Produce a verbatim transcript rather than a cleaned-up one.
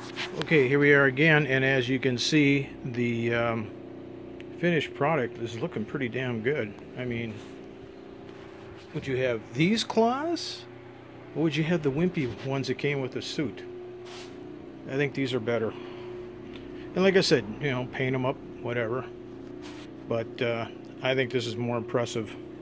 Okay, here we are again, and as you can see, the um, finished product is looking pretty damn good. I mean, would you have these claws, or would you have the wimpy ones that came with the suit? I think these are better. And like I said, you know, paint them up, whatever. But uh, I think this is more impressive.